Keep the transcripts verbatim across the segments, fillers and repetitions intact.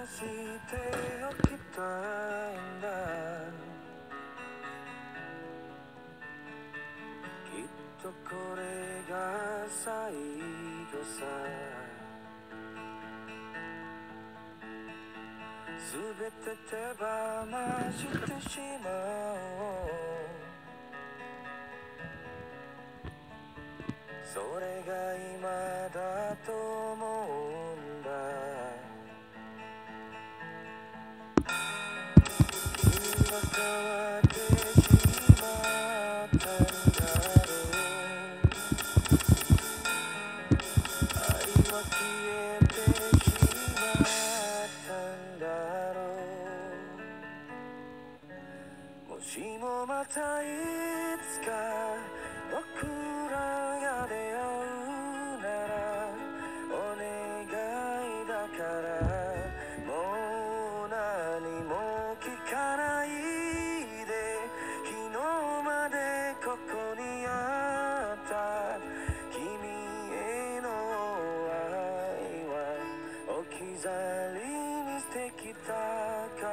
しておきたいんだ。きっとこれが最後さ。すべて手放してしまおう。それが今だと思うんだ。君は変わってしまったんだろう。愛は消えてしまったんだろう。もしもまたいつか僕らが出会うならお願いだから、もう何も聞かないで。昨日までここにあった君への愛は置き去りにしてきたから。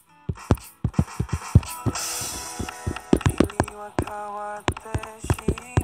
君は変わってしまう